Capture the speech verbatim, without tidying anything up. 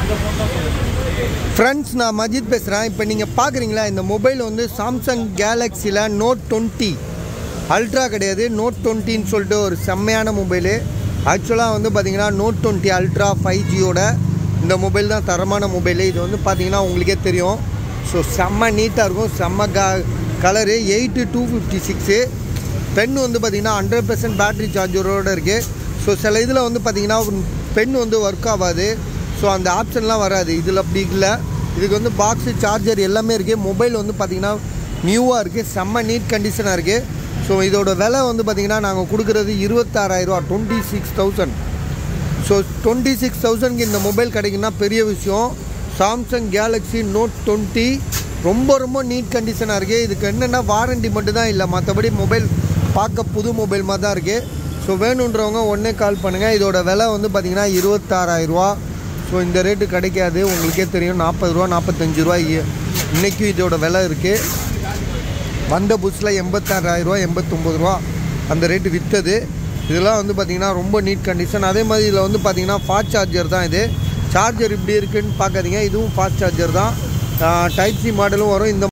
Friends, நான் மஜித் பேசுகிறேன். இப்போ நீங்கள் பார்க்குறீங்களா, இந்த மொபைல் வந்து சாம்சங் கேலக்ஸியில் நோட் டுவெண்ட்டி அல்ட்ரா கிடையாது, நோட் டுவெண்ட்டின்னு சொல்லிட்டு ஒரு செம்மையான மொபைலு. ஆக்சுவலாக வந்து பார்த்திங்கன்னா நோட் டுவெண்ட்டி அல்ட்ரா ஃபைவ் ஜியோட இந்த மொபைல் தான் தரமான மொபைலு. இது வந்து பார்த்திங்கன்னா உங்களுக்கே தெரியும். ஸோ செம்ம நீட்டாக இருக்கும், செம்ம க colour eight two fifty six pen வந்து பார்த்திங்கன்னா ஹண்ட்ரட் பர்சன்ட் பேட்ரி சார்ஜரோடு இருக்குது. ஸோ சில இதில் வந்து பார்த்திங்கன்னா பென் வந்து ஒர்க் ஆகாது. ஸோ அந்த ஆப்ஷன்லாம் வராது. இதில் அப்படி இல்லை. இதுக்கு வந்து பாக்ஸு சார்ஜர் எல்லாமே இருக்குது. மொபைல் வந்து பார்த்திங்கன்னா நியூவாக இருக்குது, செம்ம நீட் கண்டிஷனாக இருக்குது. ஸோ இதோட விலை வந்து பார்த்திங்கன்னா நாங்கள் கொடுக்குறது இருபத்தாறாயிரரூவா, twenty six thousand. So twenty six தௌசண்ட்க்கு இந்த மொபைல் கிடைக்குன்னா பெரிய விஷயம். சாம்சங் கேலக்ஸி நோட் டுவெண்ட்டி ரொம்ப ரொம்ப நீட் கண்டிஷனாக இருக்குது. இதுக்கு என்னென்னா வாரண்டி மட்டும்தான் இல்லை, மற்றபடி மொபைல் பார்க்க புது மொபைல் மாதிரி தான் இருக்குது. ஸோ வேணுன்றவங்க உடனே கால் பண்ணுங்கள். இதோட விலை வந்து பார்த்திங்கன்னா இருபத்தாறாயிரரூவா. ஸோ இந்த ரேட்டு கிடைக்காது, உங்களுக்கே தெரியும். நாற்பது ரூபா நாற்பத்தஞ்சு ரூபா இன்றைக்கும் இதோட விலை இருக்குது. வந்த புதுசில் எண்பத்தாறாயிரரூவா எண்பத்தொம்பது ரூபா அந்த ரேட்டு விற்றது. இதெல்லாம் வந்து பார்த்திங்கன்னா ரொம்ப நீட் கண்டிஷன். அதே மாதிரி இதில் வந்து பார்த்திங்கன்னா ஃபாஸ்ட் சார்ஜர் தான். இது சார்ஜர் இப்படி இருக்குதுன்னு பார்க்காதீங்க, இதுவும் ஃபாஸ்ட் சார்ஜர் தான். டைப் சி மாடலும் வரும். இந்த